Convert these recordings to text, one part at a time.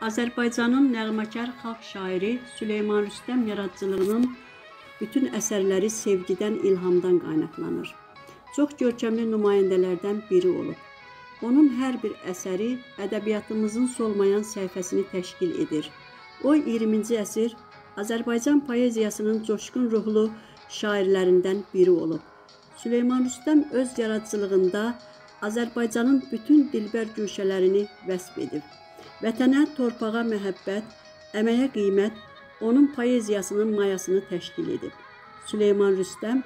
Azərbaycanın nəğməkar xalq şairi Süleyman Rüstəm yaradıcılığının bütün əsərləri sevgidən, ilhamdan qaynaqlanır. Çox görkəmli nümayəndələrdən biri olub. Onun hər bir əsəri ədəbiyyatımızın solmayan səhifəsini təşkil edir. O, 20-ci əsr Azərbaycan poeziyasının coşqun ruhlu şairlərindən biri olub. Süleyman Rüstəm öz yaradıcılığında Azərbaycanın bütün dilbər güşələrini vəsf edib. Vətənə, torpağa məhəbbət, əməyə qiymət onun poeziyasının mayasını təşkil edib. Süleyman Rüstəm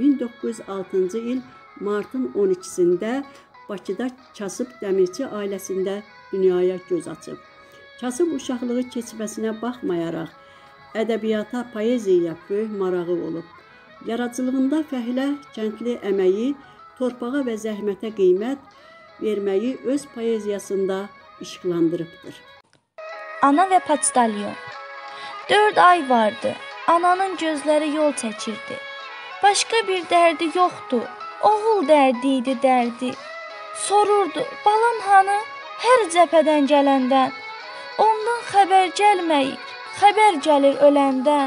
1906-cı il martın 12-sində Bakıda kasıb dəmirçi ailəsində dünyaya göz açıb. Kasıb uşaqlığı keçməsinə baxmayaraq, ədəbiyyata, poeziyaya böyük marağı olub. Yaradıcılığında fəhlə, kəndli əməyi, torpağa və zəhmətə qiymət verməyi öz poeziyasında işıqlandırıbdır. Ana və Paçdalyon. 4 ay vardı, ananın gözləri yol çəkirdi. Başqa bir dərdi yoxdur, oğul dərdi idi dərdi. Sorurdu, balam hanı, hər cəbhədən gələndən. Ondan xəbər gəlməyir, xəbər gəlir öləndən.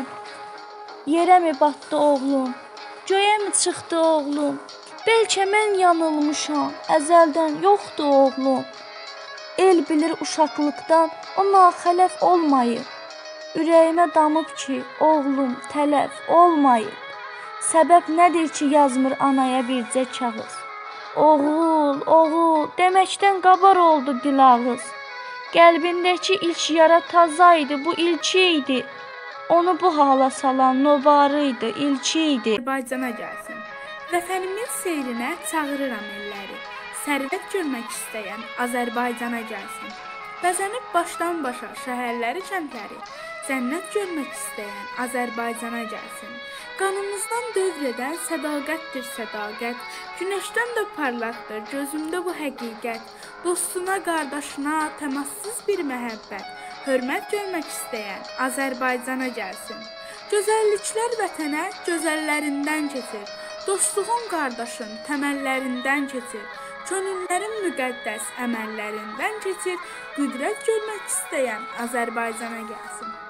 Yerə mi batdı oğlum, göyə mi çıxdı oğlum? Bəlkə mən yanılmışam, əzəldən yoxdur oğlum. El bilir uşaqlıqdan o naxələf olmayıb. Ürəyimə damıb ki, oğlum tələf olmayıb. Səbəb nədir ki, yazmır anaya bircə kağız? Oğul, oğul, deməkdən qabar oldu dilağız. Qəlbindəki ilk yara taza idi, bu ilki idi. Onu bu hala salan nobarı idi, ilki idi. Azərbaycana gəlsin. Vətənimin seyrinə çağırıram elləri. Sərvət görmək istəyən Azərbaycana gəlsin. Bəzənib başdan başa şəhərləri, kəndləri, cənnət görmək istəyən Azərbaycana gəlsin. Qanımızdan dövr edən sədaqətdir sədaqət, günəşdən də parlaqdır gözümdə bu həqiqət. Dostuna, qardaşına təmassız bir məhəbbət, hörmət görmək istəyən Azərbaycana gəlsin. Gözəlliklər vətənə gözəllərindən keçir, dostluğun qardaşın təməllərindən keçir. Könüllərin müqəddəs əməllərindən keçir, qüdrət görmək istəyən Azərbaycana gəlsin.